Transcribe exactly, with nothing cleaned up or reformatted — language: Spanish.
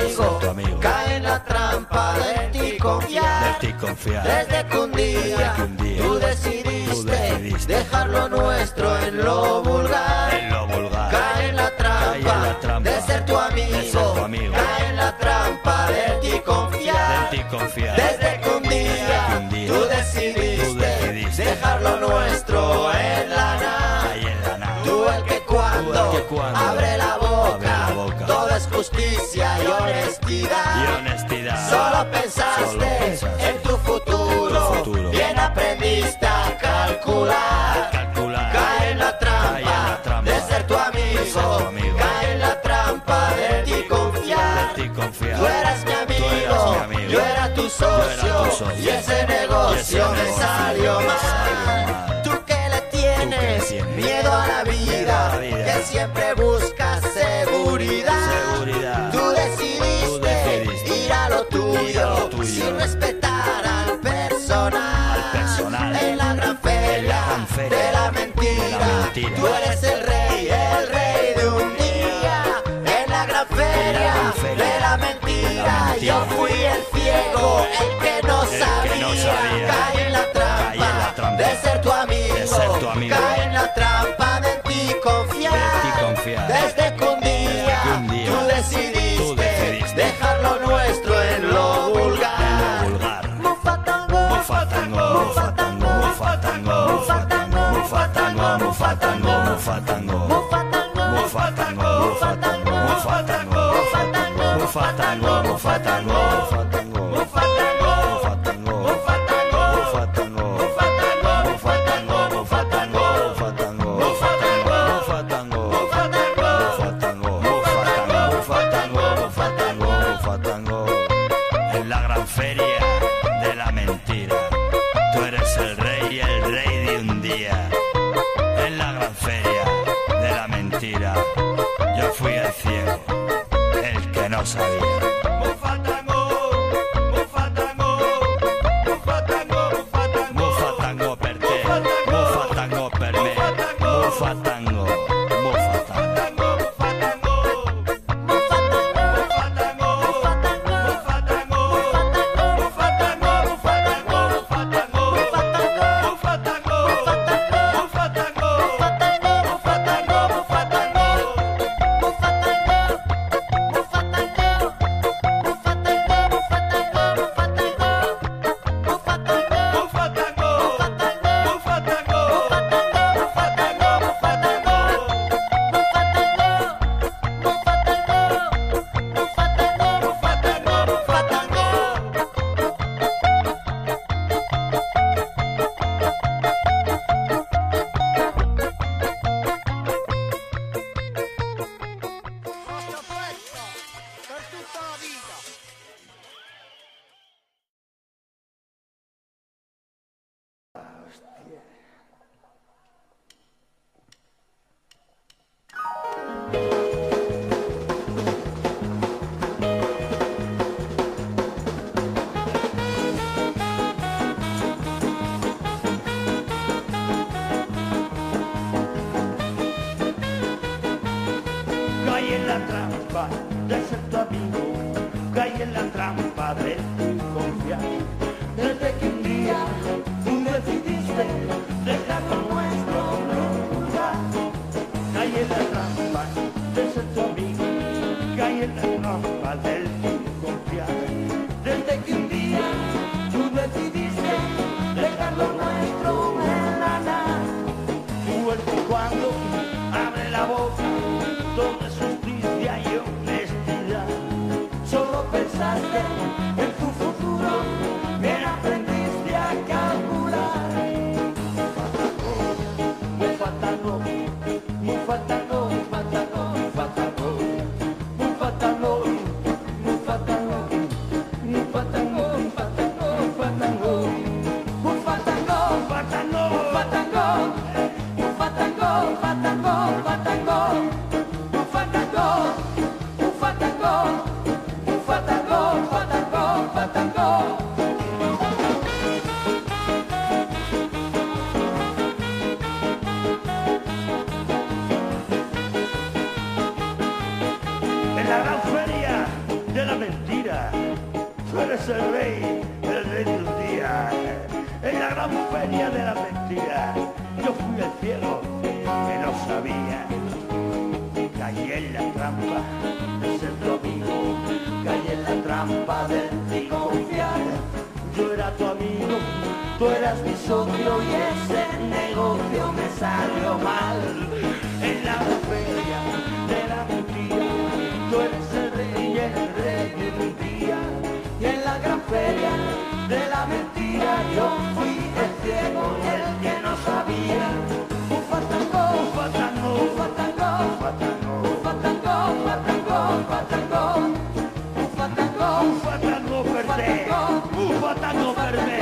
amigo, cae en la trampa de ti confiar. Desde que un día tú decidiste dejar lo nuestro en lo vulgar. Cae en la trampa de ser tu amigo, cae en la trampa de ti confiar. Desde que un día tú decidiste dejar lo nuestro en la nada. Tú el que cuando abre la boca todo es justicia y honestidad. Solo pensaste en tu futuro, bien aprendiste a calcular. Cae en la trampa de ser tu amigo, cae en la trampa de ti confiar. Tú eras mi amigo, yo era tu socio, y ese negocio me salió mal. Tú que le tienes miedo a la vida, que siempre buscas seguridad. Tú decidiste ir a lo tuyo sin respetar al personal. En la gran feria de la mentira, tú eres el rey, el rey de un día. En la gran feria de la mentira, yo fui el ciego, el que no sabía. Cae en la trampa de ser tu amigo, cae en la trampa de ti confiar. Desde que un día tú decidiste dejar lo nuestro en lo vulgar. Mufatango, mufatango, mufatango, mufatango, mufatango, mufatango, mufatango, mufatango, mufatango, mufatango, mufatango, mufatango, mufatango, mufatango, mufatango, en la gran feria de la mentira, tú eres el rey, el rey de un día. En la gran feria de la mentira, yo fui el ciego, el que no sabía. Mufatango per te, mufatango per me, mufatango, mufatango. Caí en la trampa de ser tu amigo, caí en la trampa de tu confiar. Desde que un día tú decidiste dejar lo nuestro lugar. Caí en la trampa de ser tu amigo, caí en la trampa de tu confiar. Desde que un día tú decidiste dejar lo nuestro en la nada. Tú el que cuando abre la boca todo es justicia y honestidad. Solo pensaste en tu futuro, bien aprendiste a calcular. Mufatango, mufatango, mufatango, mufatango, mufatango, mufatango, mufatango, mufatango, mufatango, mufatango, mufatango, mufatango, mufatango, mufatango, mufatango. En la gran feria de la eres el rey, el rey de un día. En la gran feria de la mentira, yo fui el ciego que no sabía. Caí en la trampa de ser tu amigo, caí en la trampa de ti confiar. Yo era tu amigo, tú eras mi socio y ese negocio me salió mal. En la feria de la mentira, tú eres el rey y el rey de mi día. Y en la gran feria de la mentira yo fui el ciego y el que no sabía. Ufa tango, ufa tango, ufa tango, ufa tango, ufa tango, ufa tango, ufa tango, ufa tango, ufa tango, ufa tango, ufa tango,